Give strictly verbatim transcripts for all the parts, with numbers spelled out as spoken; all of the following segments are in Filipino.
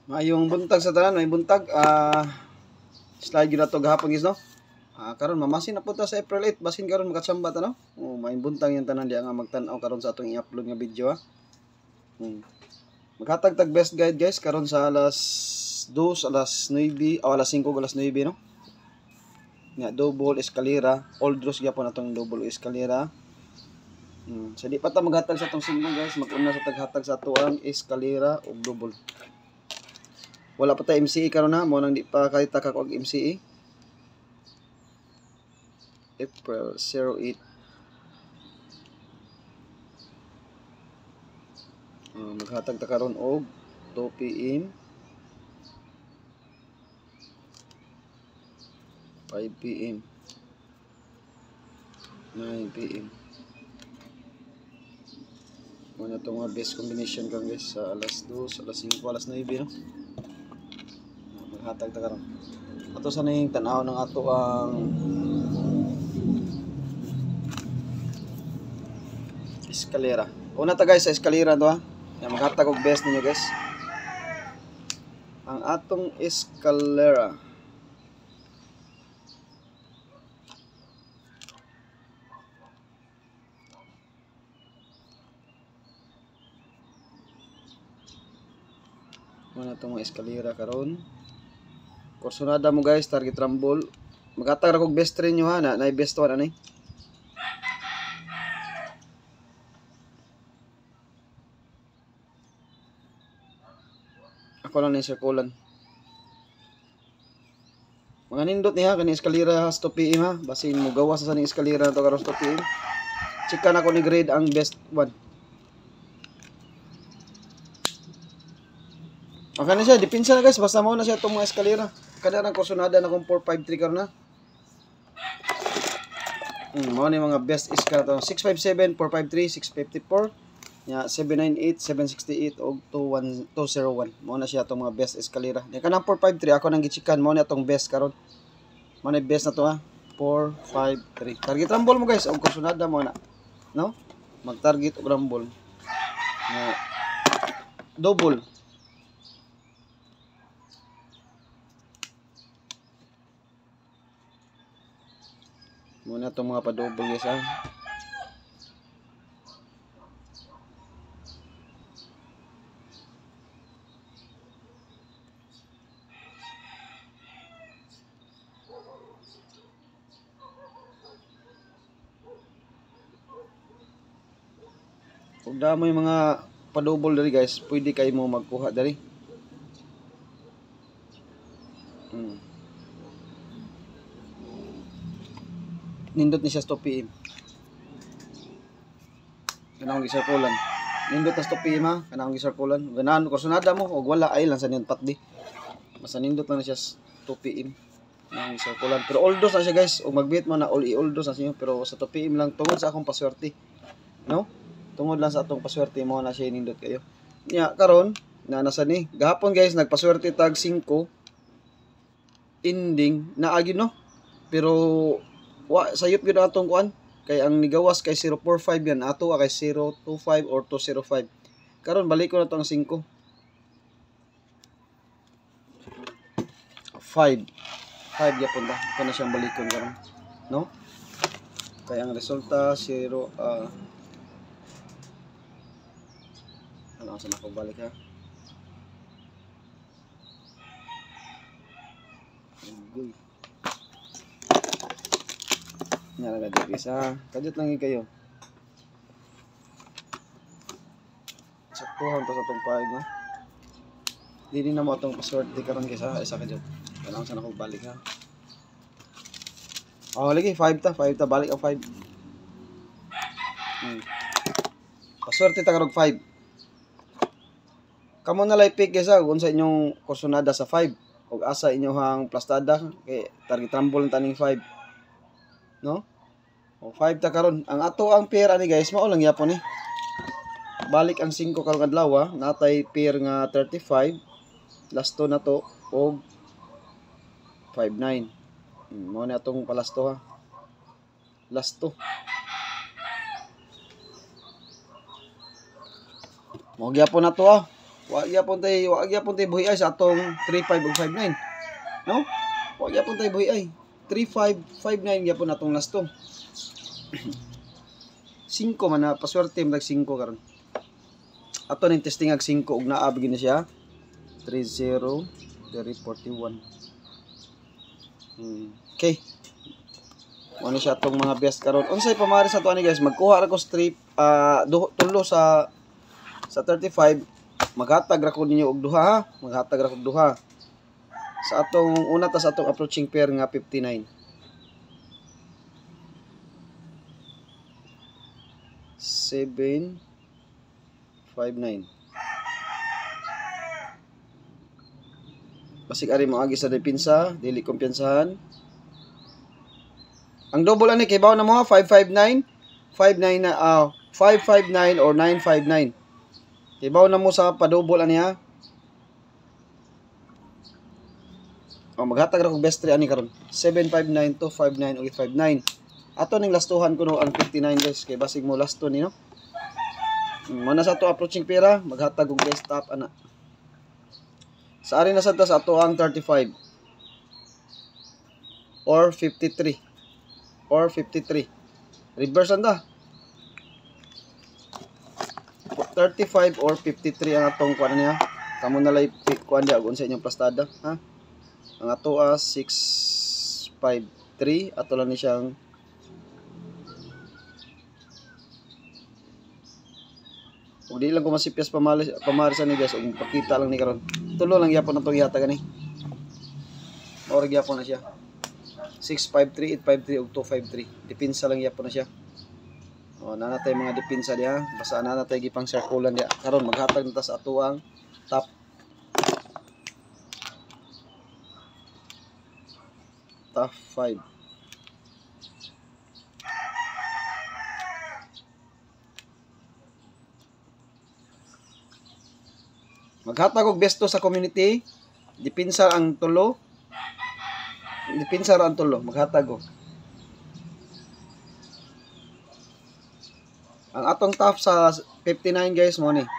Mayong buntag sa tanan, may buntag. Ah, uh, slide gyud ato gahapon guys no. Ah, karon mamasin na punta sa April eight, basin karon makatsamba ta no. Oh, may buntag yung tanan diya nga magtan-aw karon sa atong i-upload nga video ha. Hmm. Maghatag tag best guide guys karon sa alas dos, alas nueve, o alas singko, alas nueve no. Nga double escalera, old rules gyapon atong double escalera. Hmm. So di pa ta maghatag sa atong singko guys, mag-una sa taghatag sa ato ang escalera ug double. Wala pa ta M C E karon na, mo nang di pa kahit taka og M C E. April zero eight. Uh, maghatag ta karon og two P M, five P M, nine P M. Muna itong mga best combination kang guys sa alas dos, alas singko, alas nueve no. Maghatag ta karon. Ato sa ning tan-aw ng ato ang eskalera. Una ta guys sa eskalera to ha. Yan, maghatag og best ninyo guys. Ang atong eskalera. Muna itong mga eskalera karon. Kursunada mo guys, target rumble. Maghatag ra kog best rin nyo ha, na, na best one anay. Ako lang na circulan. Mga nindot niya, kani eskalera has two P M ha. Basin mo gawas sa ning eskalera to karon two P M. Chika na ko ni grade ang best one. Okay na siya, dipinsa na guys, basta mo na siya itong mga eskalera. Kada na kursunada na kung four five three karon na. Hmm, mo ni mga best eskalera to. six five seven, four five three, six fifty-four. Ya, seven ninety-eight, seven sixty-eight og two oh one. Mo na siya itong mga best eskalera. Di ka ng four five three, ako nang gichikan, mo na itong best karon. Mo na best na to ha. four five three. Target rumble mo guys, og kursunada mo na. No? Mag-target og rumble. Na double. Muna itong mga pa-double guys ha. Kung damo yung mga pa-double dari guys, pwede kayo mo magkuha dari. Hmm. Nindot ni siya two P M. Kanang gisarkulan. Nindot na two P M ha, kanang gisarkulan. Ganahan kursunada mo og wala ay lang sa niyon patdi. Basta nindot lang siya two P M. Kanang gisarkulan. Pero all dos na siya guys, og magbit mo na all i all dos na siya, pero sa two P M lang tungod sa akong paswerte. No? Tungod lang sa atong paswerte mo na siya nindot kayo. Nya karon na nasa ni gahapon guys nagpaswerte tag singko ending na agi no. Pero wa sayop gyud atong kuan kay ang nigawas kay zero four five yan ato kay zero two five or two zero five. Karon balik ko na to ang singko. five. five gyapon ta. Ito na siyang balikon karon. No? Kay ang resulta zero uh, ano sa nako balik ha. Ugoy. Nya lang gadi isa. Kadot lang kayo. Saktuhan to sa tong five no. Dili na mo atong password di karon guys ha, isa kadot. Kailangan sa nako balik ha. Oh, lagi five ta, five ta balik ang five. Hmm. Password ta karog five. Kamo na lay pick guys ha, kung sa inyong kursunada sa five ug asa inyong plastada kay target rumble ng taning five. No? O five ta karon. Ang ato ang pair ani guys, mao lang yapon ni. Balik ang singko karong adlaw, natay pair nga thirty-five. Last two na to og five nine. Hmm, mao na atong palas to ha. Last two. Mo gyapon na to ah. Wa gyapon tay wa gyapon tay buhi ay sa atong three five ug five nine. No? Wa gyapon tay buhi ay. three five five nine gyapon atong last to. five man na paswerte mag five karon. Ato ning testing ag five ug naa gid na siya. three zero three forty-one. Hmm. Okay. Ano siya atong mga best karon. Unsay pamaris ato ani guys, magkuha ra ko strip uh, tulo sa sa thirty-five. Maghatag ra ko ninyo og duha ha. Maghatag ra ko og duha. Sa atong una ta sa atong approaching pair nga fifty-nine. seven five nine. Basig ari mo agi sa depensa, dili kumpiyansahan. Ang double ani kay bawo na mo five five nine, five nine na uh, five five nine or nine five nine. Kay bawo na mo sa pa-double ani ha. O maghatag ra ko best three ani karon. seven five nine, two five nine ug eight five nine. Ato ning lastuhan ko no ang fifty-nine guys kay basig mo last to ni no. Muna sa to approaching pera, maghatag og best top ana. Sa ari na sad ta sa ato ang thirty-five or fifty-three or fifty-three. Reverse anda. thirty-five or fifty-three ang atong kuan niya. Kamo na lay pick kuan dia ug unsa inyong plastada, ha? Ang ato as six five three ato lang ni siyang ug di lang ko masipyas pamalis pamarisan ni guys ug pakita lang ni karon. Tulo lang gyapon atong ihatag ani. Mao ra gyapon na siya. six five three, eight five three ug two five three. Depensa lang gyapon na siya. O na natay mga depensa diha. Basta na natay gipang circulan diha. Karon maghatag na ta sa ato ang top. Top five. Maghatag og besto sa community. Depensa ang tulo. Depensa ra ang tulo. Maghatag og. Ang atong top sa fifty-nine guys mo ni.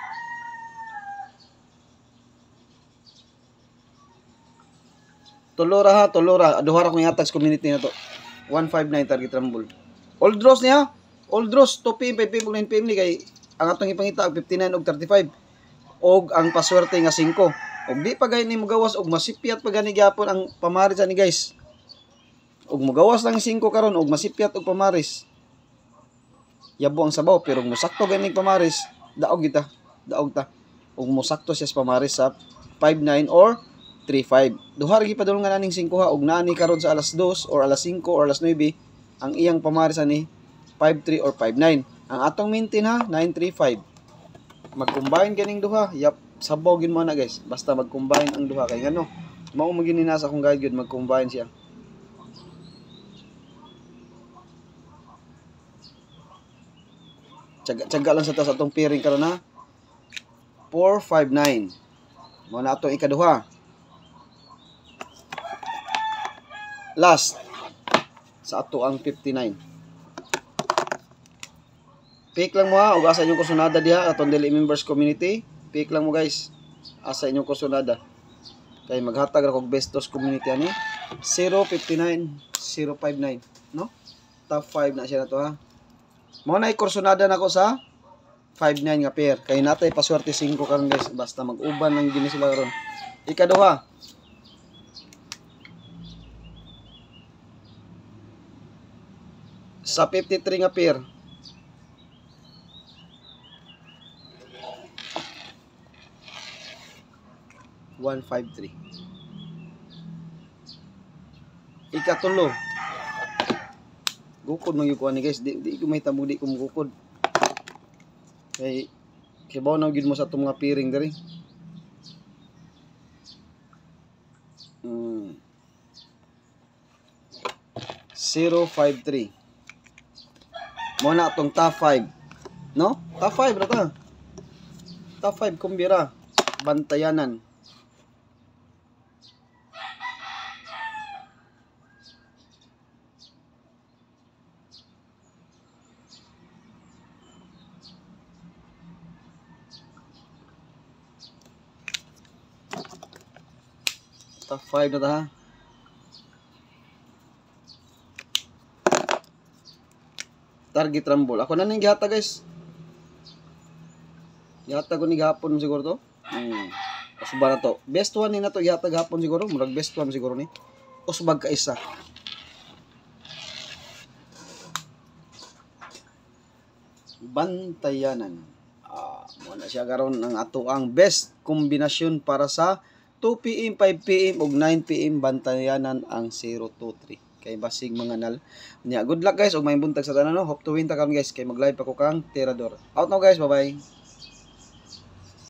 Tulo ra ha, tulo ra. Duha ra kong ihatag sa community na to. one five nine target rumble. All draws niya. All draws two P M, five P M, nine P M ni kay ang atong ipangita og fifty-nine og thirty-five. Og ang paswerte nga five. Og di pa gani mo gawas og masipyat pa gani gyapon ang pamaris ani guys. Og mogawas lang five karon og masipyat og pamaris. Yabo ang sabaw pero mosakto gani pamaris, daog kita, daog ta. Og mosakto siya sa pamaris sa five nine or three five. Duha ra gipadulungan aning five ha og naani karon sa alas dos or alas five or alas nine ang iyang pamaris ani five three or five nine. Ang atong maintain ha nine three five. Mag-combine ganing duha, yap, sabaw gid mo na guys. Basta mag-combine ang duha kay ngano. Mao mo gini nasa akong guide gyud mag-combine siya. Tsaga-tsaga lang sa tas atong pairing karon ha. four five nine. Mo na atong ikaduha. Last sa ato ang fifty-nine. Pick lang mo ha, ug asa inyong kusunada diha atong Daily Members Community. Pick lang mo guys. Asa inyong kusunada. Kay maghatag ra kog bestos community ani. zero fifty-nine, zero five nine, no? Top five na siya na to ha. Mo na ikursunada nako sa five nine nga pair. Kay natay paswerte five karon guys. Basta mag-uban lang gini sila karon. Ikaduha. Sa fifty-three nga pair. one five three. Ikatulo. Gukod man gyud ni guys, di, di ko mahitabo di ko gukod. Kay kibaw na gyud mo sa atong mga piring diri. Hmm. zero five three. Mo na atong top five. No? Top five ra ta. Top five kumbira. Bantayanan. Top five na ta ha. Target rumble. Ako na ning gihata guys. Gihata ko ni gahapon siguro to. Hmm. Usba na to. Best one ni na to gihata gahapon siguro. Murag best one siguro ni. Usbag ka isa. Bantayanan. Ah, mo na siya karon ang ato ang best kombinasyon para sa two P M, five P M ug nine P M. Bantayanan ang zero two three. Kay basig mga nal. Nya good luck guys ug may buntag sa tanan no. Hope to win ta karon guys kay mag-live pa ko kang Tirador. Out now guys, bye-bye.